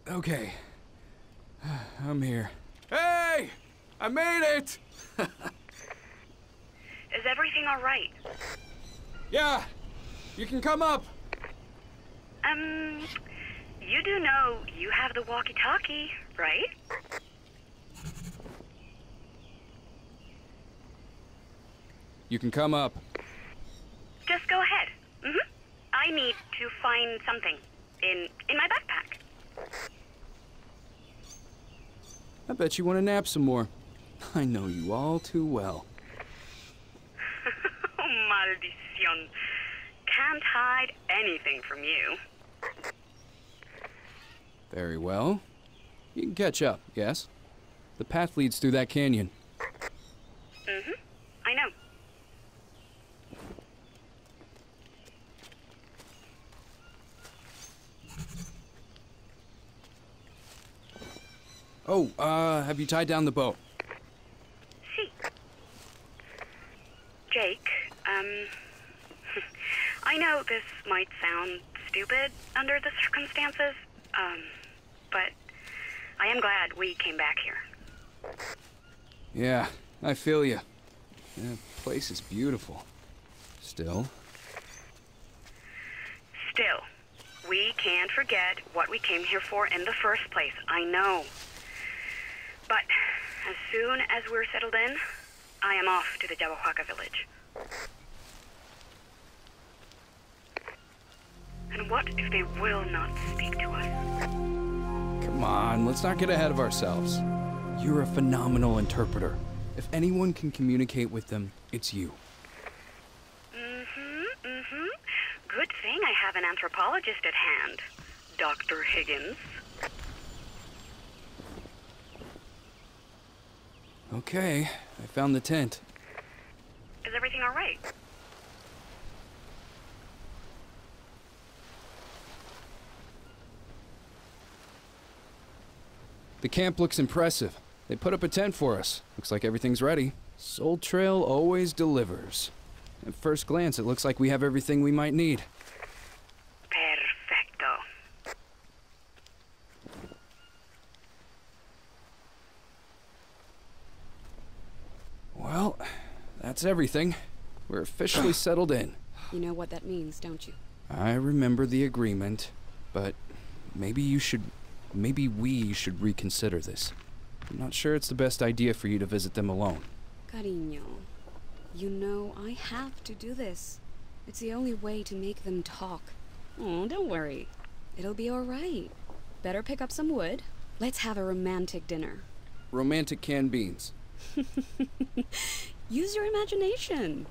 Okay. I'm here. Hey! I made it! Is everything all right? Yeah! You can come up! You do know you have the walkie-talkie, right? You can come up. Just go ahead. I need to find something in my backpack. I bet you want to nap some more. I know you all too well. Oh, maldición. Can't hide anything from you. Very well. You can catch up, yes? The path leads through that canyon. I know. Oh, have you tied down the boat? See. Jake, I know this might sound stupid under the circumstances, but I am glad we came back here. Yeah, I feel you. The place is beautiful. Still. Still, we can't forget what we came here for in the first place. I know. But as soon as we're settled in, I am off to the Yabahuaca village. And what if they will not speak to us? Come on, let's not get ahead of ourselves. You're a phenomenal interpreter. If anyone can communicate with them, it's you. Good thing I have an anthropologist at hand, Dr. Higgins. Okay, I found the tent. Is everything all right? The camp looks impressive. They put up a tent for us. Looks like everything's ready. Soul Trail always delivers. At first glance, it looks like we have everything we might need. Perfecto. Well, that's everything. We're officially settled in. You know what that means, don't you? I remember the agreement, but maybe we should reconsider this. I'm not sure it's the best idea for you to visit them alone. Cariño, you know I have to do this. It's the only way to make them talk. Oh, don't worry. It'll be all right. Better pick up some wood. Let's have a romantic dinner. Romantic canned beans. Use your imagination.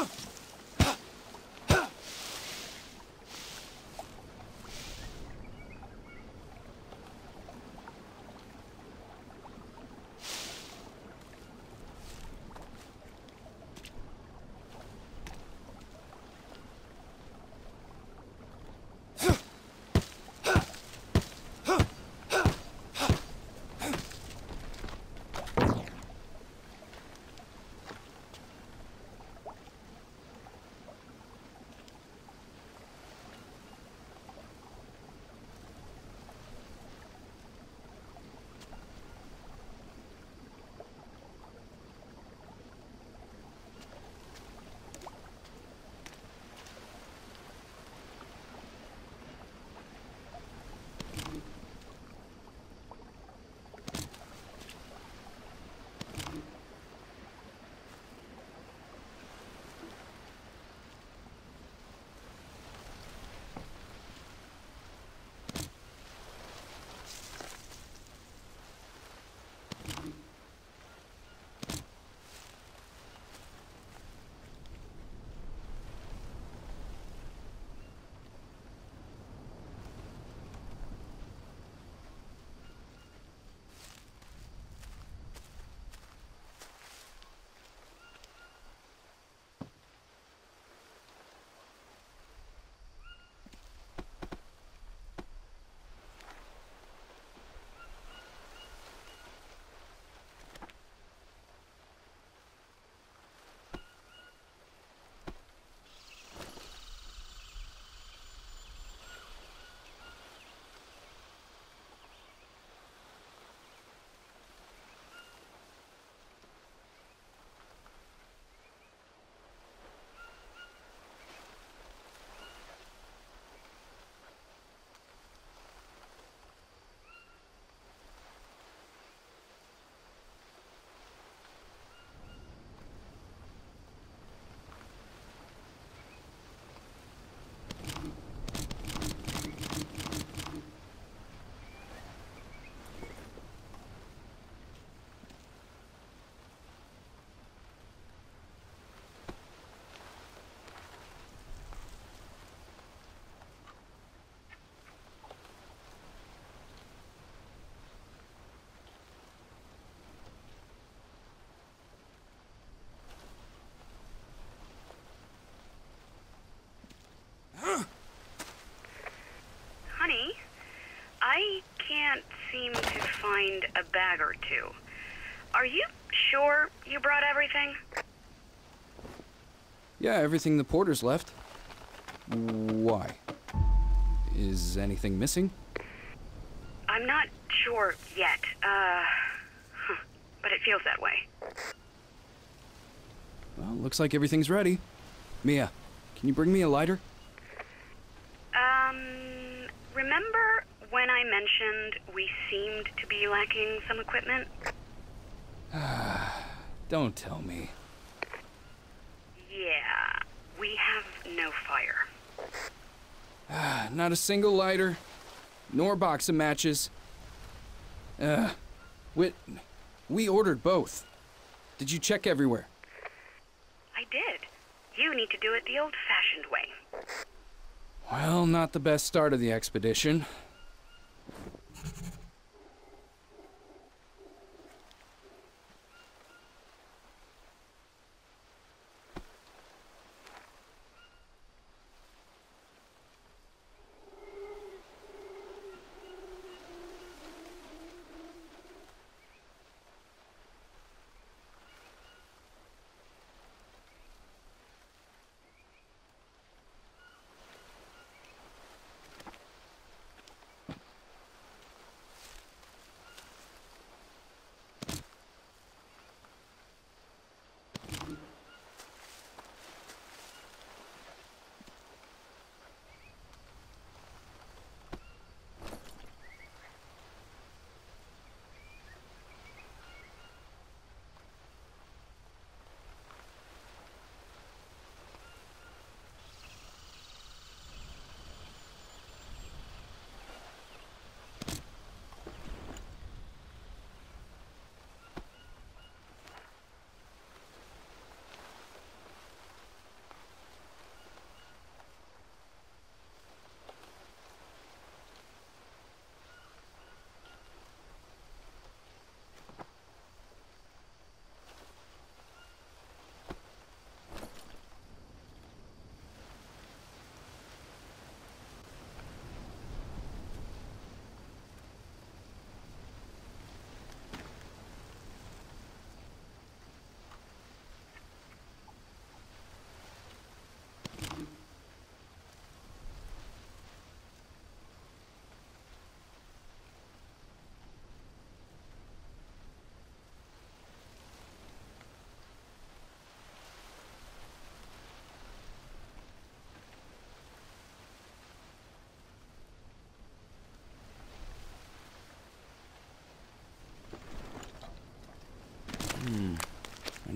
Honey, I can't seem to find a bag or two. Are you sure you brought everything? Yeah, everything the porters left. Why? Is anything missing? I'm not sure yet. But it feels that way. Well, looks like everything's ready. Mia, can you bring me a lighter? Remember when I mentioned we seemed to be lacking some equipment? Don't tell me. Yeah, we have no fire. Not a single lighter, nor box of matches. We ordered both. Did you check everywhere? I did. You need to do it the old-fashioned way. Well, not the best start of the expedition.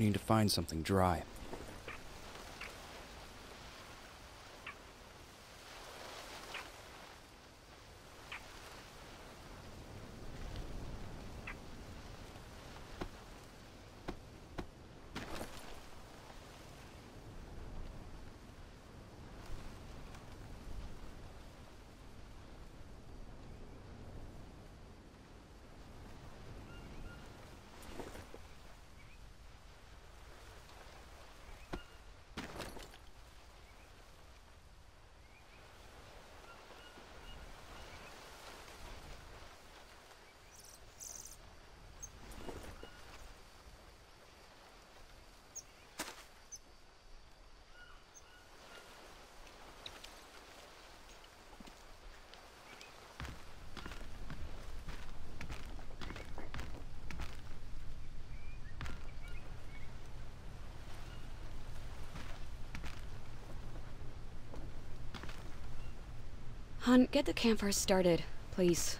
need to find something dry. Hun, get the campfire started, please.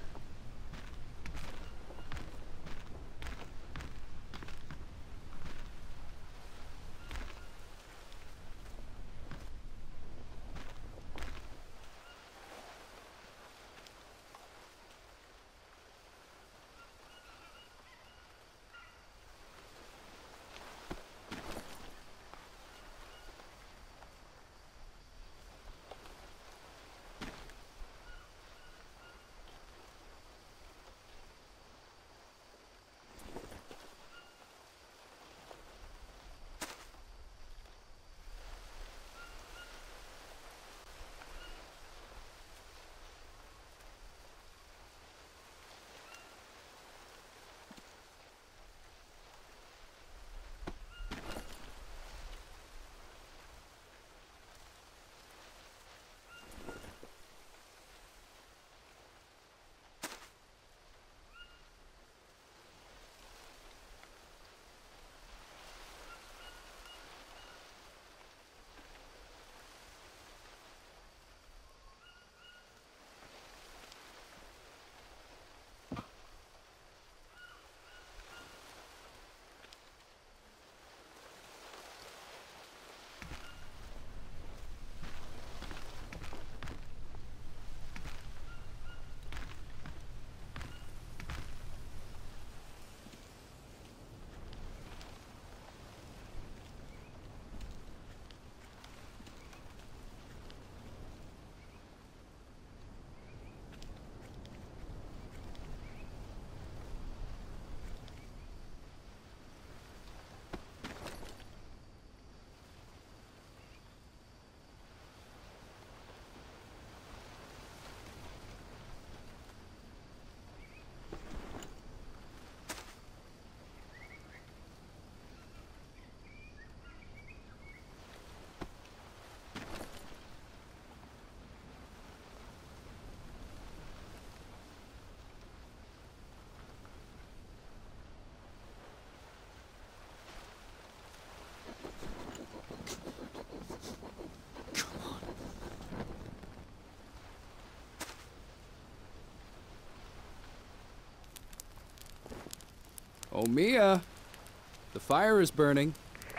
Oh, Mia! The fire is burning.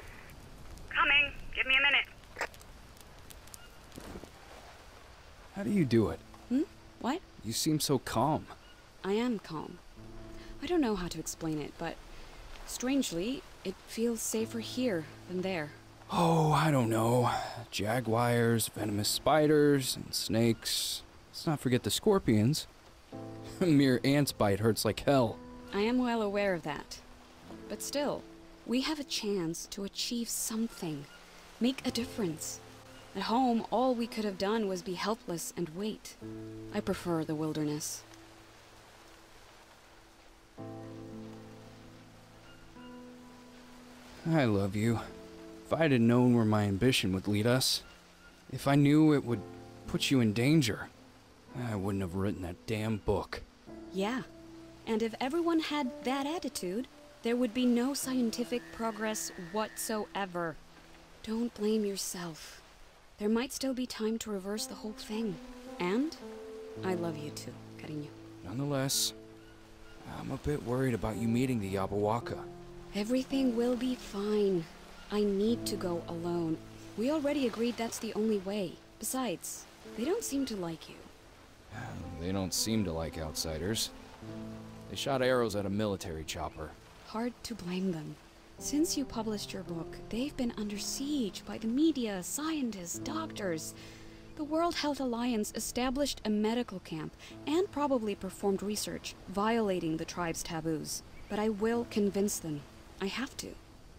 Coming. Give me a minute. How do you do it? What? You seem so calm. I am calm. I don't know how to explain it, but strangely, it feels safer here than there. Oh, I don't know. Jaguars, venomous spiders, and snakes. Let's not forget the scorpions. A mere ant's bite hurts like hell. I am well aware of that. But still, we have a chance to achieve something. Make a difference. At home, all we could have done was be helpless and wait. I prefer the wilderness. I love you. If I'd have known where my ambition would lead us, if I knew it would put you in danger, I wouldn't have written that damn book. Yeah. And if everyone had that attitude, there would be no scientific progress whatsoever. Don't blame yourself. There might still be time to reverse the whole thing. And I love you too, cariño. Nonetheless, I'm a bit worried about you meeting the Yabawaka. Everything will be fine. I need to go alone. We already agreed that's the only way. Besides, they don't seem to like you. They don't seem to like outsiders. They shot arrows at a military chopper. Hard to blame them. Since you published your book, they've been under siege by the media, scientists, doctors. The World Health Alliance established a medical camp and probably performed research, violating the tribe's taboos. But I will convince them. I have to.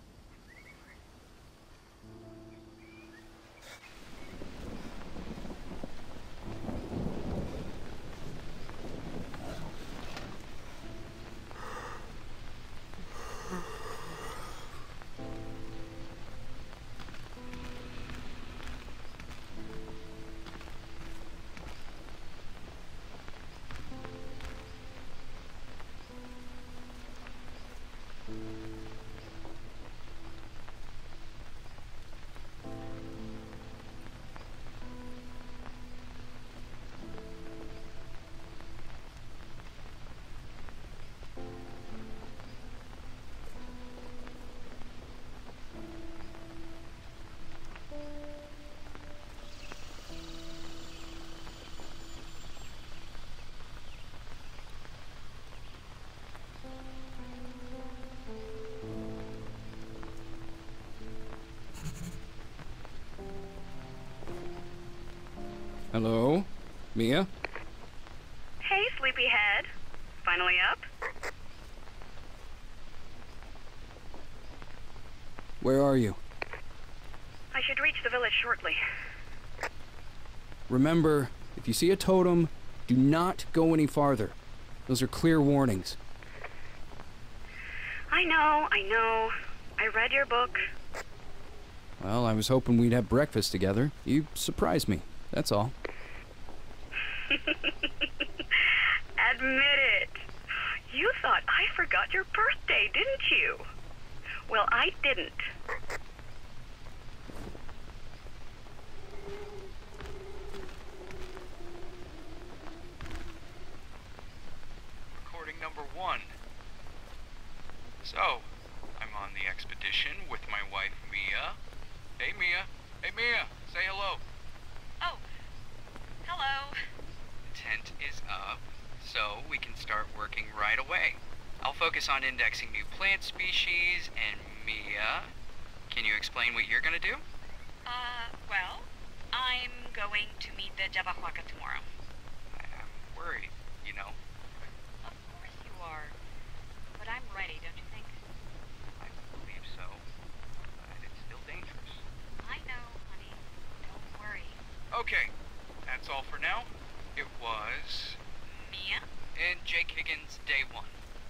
Hello? Mia? Hey, sleepyhead. Finally up? Where are you? I should reach the village shortly. Remember, if you see a totem, do not go any farther. Those are clear warnings. I know. I read your book. Well, I was hoping we'd have breakfast together. You surprised me, that's all. Admit it. You thought I forgot your birthday, didn't you? Well, I didn't. Recording number 1. So, I'm on the expedition with my wife, Mia. Hey, Mia. Hey, Mia. Say hello. Oh. Hello. Tent is up, so we can start working right away. I'll focus on indexing new plant species, and Mia, can you explain what you're gonna do? Well, I'm going to meet the Javahuaca tomorrow. I'm worried, you know. Of course you are. But I'm ready, don't you think? I believe so, but it's still dangerous. I know, honey. Don't worry. Okay, that's all for now. It was... Mia? And Jake Higgins, day 1.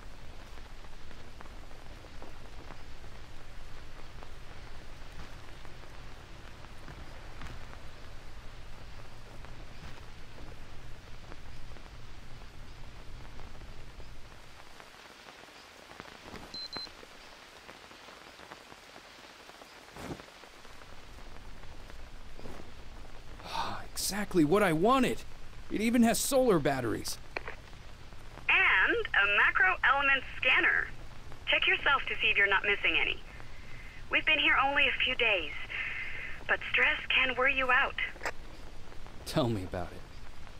Exactly what I wanted. It even has solar batteries. And a macro element scanner. Check yourself to see if you're not missing any. We've been here only a few days, but stress can wear you out. Tell me about it.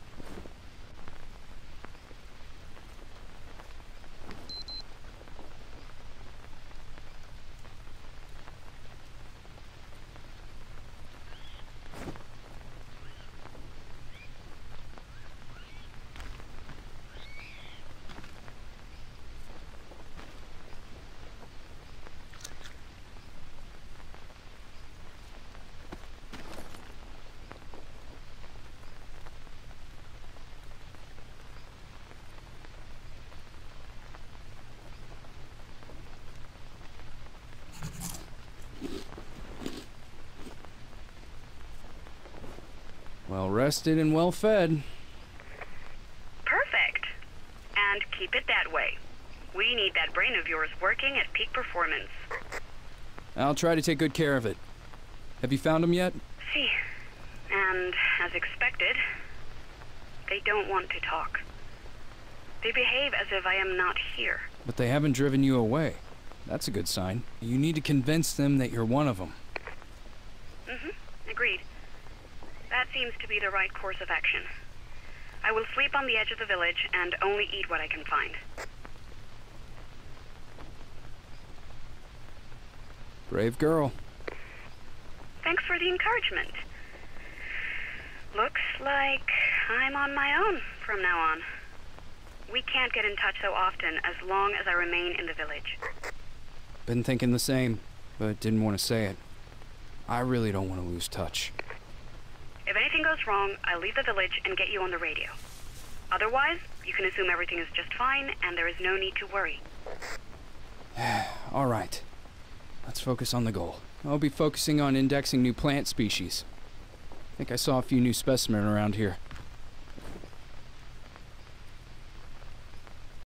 Well rested and well fed. Perfect. And keep it that way. We need that brain of yours working at peak performance. I'll try to take good care of it. Have you found them yet? See, and as expected, they don't want to talk. They behave as if I am not here. But they haven't driven you away. That's a good sign. You need to convince them that you're one of them. Agreed. That seems to be the right course of action. I will sleep on the edge of the village and only eat what I can find. Brave girl. Thanks for the encouragement. Looks like I'm on my own from now on. We can't get in touch so often as long as I remain in the village. Been thinking the same, but didn't want to say it. I really don't want to lose touch. If anything goes wrong, I'll leave the village and get you on the radio. Otherwise, you can assume everything is just fine and there is no need to worry. All right. Let's focus on the goal. I'll be focusing on indexing new plant species. I think I saw a few new specimens around here.